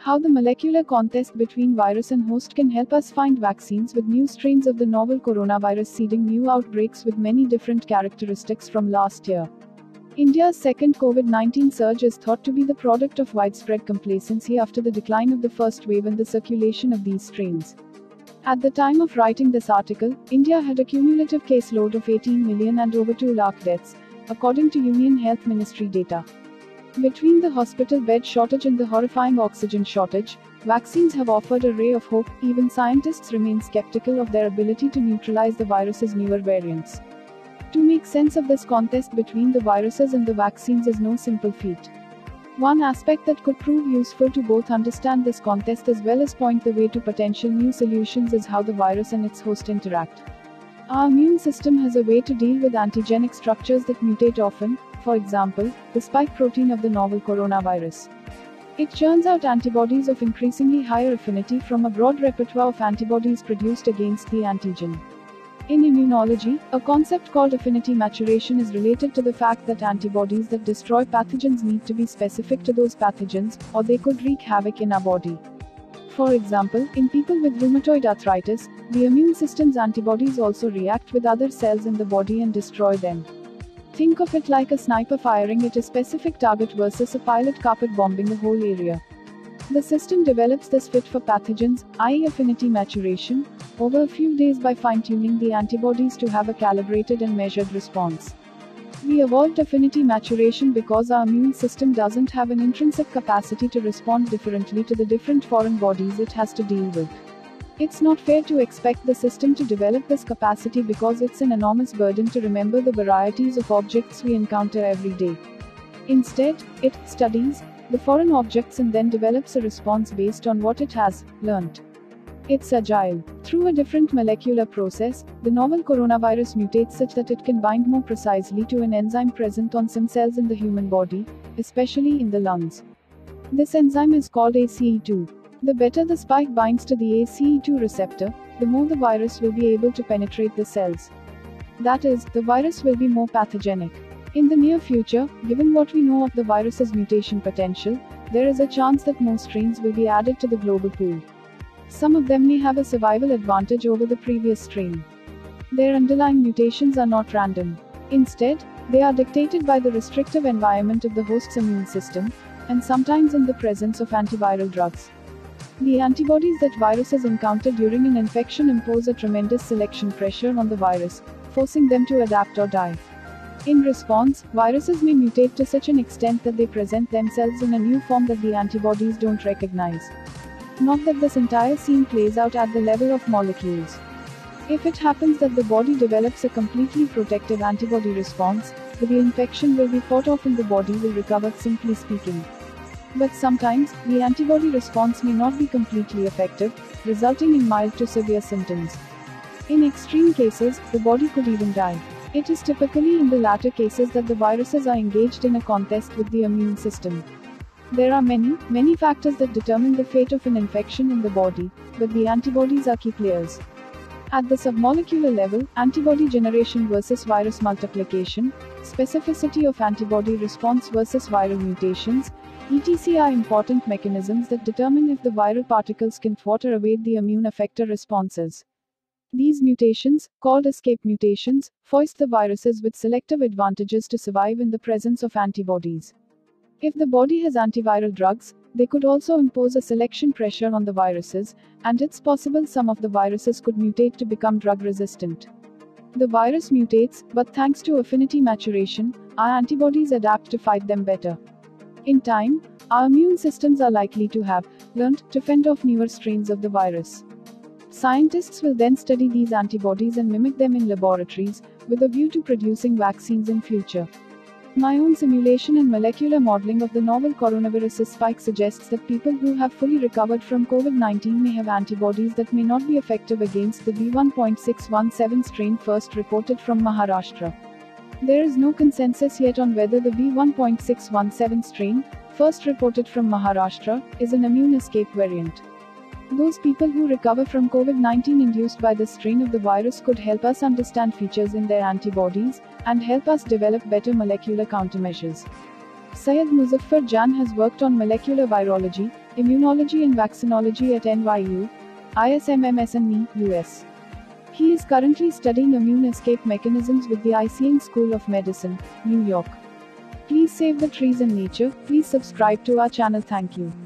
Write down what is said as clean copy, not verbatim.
How the molecular contest between virus and host can help us find vaccines with new strains of the novel coronavirus seeding new outbreaks with many different characteristics from last year. India's second COVID-19 surge is thought to be the product of widespread complacency after the decline of the first wave and the circulation of these strains. At the time of writing this article, India had a cumulative caseload of 18 million and over 2 lakh deaths, according to Union Health Ministry data. Between the hospital bed shortage and the horrifying oxygen shortage, vaccines have offered a ray of hope. Even scientists remain skeptical of their ability to neutralize the virus's newer variants. To make sense of this contest between the viruses and the vaccines is no simple feat. One aspect that could prove useful to both understand this contest as well as point the way to potential new solutions is how the virus and its host interact. Our immune system has a way to deal with antigenic structures that mutate often, for example, the spike protein of the novel coronavirus. It churns out antibodies of increasingly higher affinity from a broad repertoire of antibodies produced against the antigen. In immunology, a concept called affinity maturation is related to the fact that antibodies that destroy pathogens need to be specific to those pathogens, or they could wreak havoc in our body. For example, in people with rheumatoid arthritis, the immune system's antibodies also react with other cells in the body and destroy them. Think of it like a sniper firing at a specific target versus a pilot carpet bombing the whole area. The system develops this fit for pathogens, i.e. affinity maturation, over a few days by fine-tuning the antibodies to have a calibrated and measured response. We evolved affinity maturation because our immune system doesn't have an intrinsic capacity to respond differently to the different foreign bodies it has to deal with. It's not fair to expect the system to develop this capacity because it's an enormous burden to remember the varieties of objects we encounter every day. Instead, it studies the foreign objects and then develops a response based on what it has learnt. It's agile. Through a different molecular process, the novel coronavirus mutates such that it can bind more precisely to an enzyme present on some cells in the human body, especially in the lungs. This enzyme is called ACE2. The better the spike binds to the ACE2 receptor, the more the virus will be able to penetrate the cells. That is, the virus will be more pathogenic. In the near future, given what we know of the virus's mutation potential, there is a chance that more strains will be added to the global pool. Some of them may have a survival advantage over the previous strain. Their underlying mutations are not random. Instead, they are dictated by the restrictive environment of the host's immune system, and sometimes in the presence of antiviral drugs. The antibodies that viruses encounter during an infection impose a tremendous selection pressure on the virus, forcing them to adapt or die. In response, viruses may mutate to such an extent that they present themselves in a new form that the antibodies don't recognize. Not that this entire scene plays out at the level of molecules. If it happens that the body develops a completely protective antibody response, the infection will be fought off and the body will recover, simply speaking. But sometimes, the antibody response may not be completely effective, resulting in mild to severe symptoms. In extreme cases, the body could even die. It is typically in the latter cases that the viruses are engaged in a contest with the immune system. There are many factors that determine the fate of an infection in the body, but the antibodies are key players. At the submolecular level, antibody generation versus virus multiplication, specificity of antibody response versus viral mutations, etc. are important mechanisms that determine if the viral particles can thwart or evade the immune effector responses. These mutations, called escape mutations, foist the viruses with selective advantages to survive in the presence of antibodies. If the body has antiviral drugs, they could also impose a selection pressure on the viruses, and it's possible some of the viruses could mutate to become drug resistant. The virus mutates, but thanks to affinity maturation, our antibodies adapt to fight them better. In time, our immune systems are likely to have learned to fend off newer strains of the virus. Scientists will then study these antibodies and mimic them in laboratories, with a view to producing vaccines in future. My own simulation and molecular modeling of the novel coronavirus's spike suggests that people who have fully recovered from COVID-19 may have antibodies that may not be effective against the B.1.617 strain first reported from Maharashtra. There is no consensus yet on whether the B.1.617 strain, first reported from Maharashtra, is an immune escape variant. Those people who recover from COVID-19 induced by this strain of the virus could help us understand features in their antibodies, and help us develop better molecular countermeasures. Syed Muzaffar Jan has worked on molecular virology, Immunology and Vaccinology at NYU, ISMMSNE, US. He is currently studying immune escape mechanisms with the Icahn School of Medicine, New York. Please save the trees and nature. Please subscribe to our channel. Thank you.